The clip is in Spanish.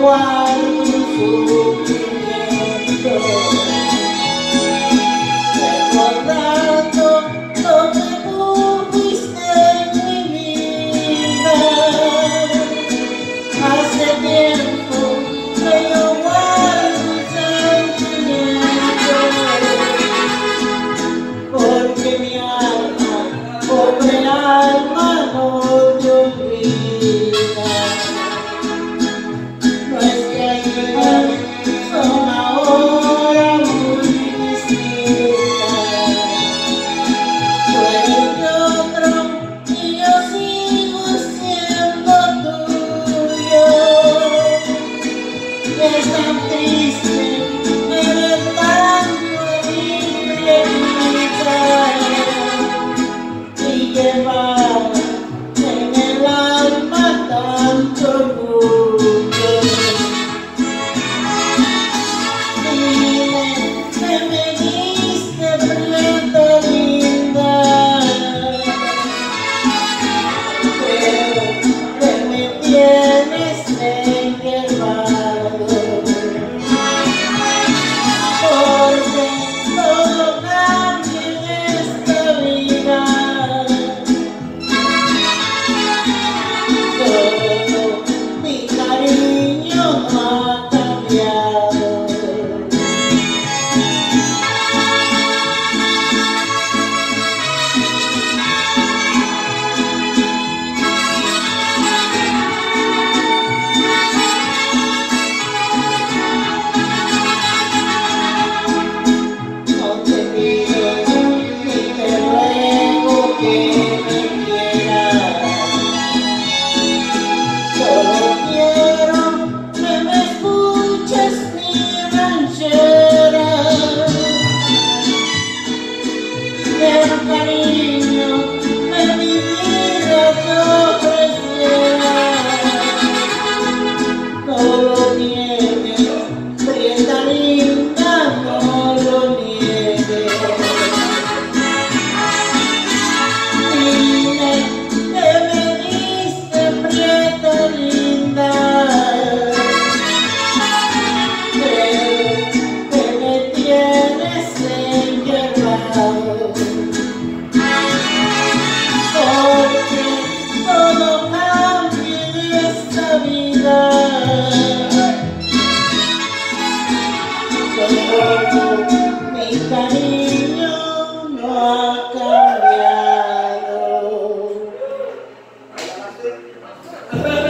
guardo sufrimiento, recordando lo que tú fuiste en mi vida. Hace tiempo que yo guardo sentimiento, porque mi alma, pobre alma, no te olvida. Nuestras vidas son ahora muy distintas. Tú eres de otro y yo sigo siendo tuyo. Es tan triste ver tanto y llevar en el alma tanto orgullo. Dime que me diste, prieta linda, pero que me tienes enjerrado, porque todo cambia en esta vida. Todo mi cariño no ha cambiado. No te pido ni te ruego que me quieras, solo quiero que me escuches mi ranchera. El cariño de mi vida te ofreciera. No lo niegues, prieta linda, no lo niegues. Dime que me diste, prieta linda, pero que me tienes enjerrado, porque todo cambia en esta vida. Solo mi cariño no ha cambiado.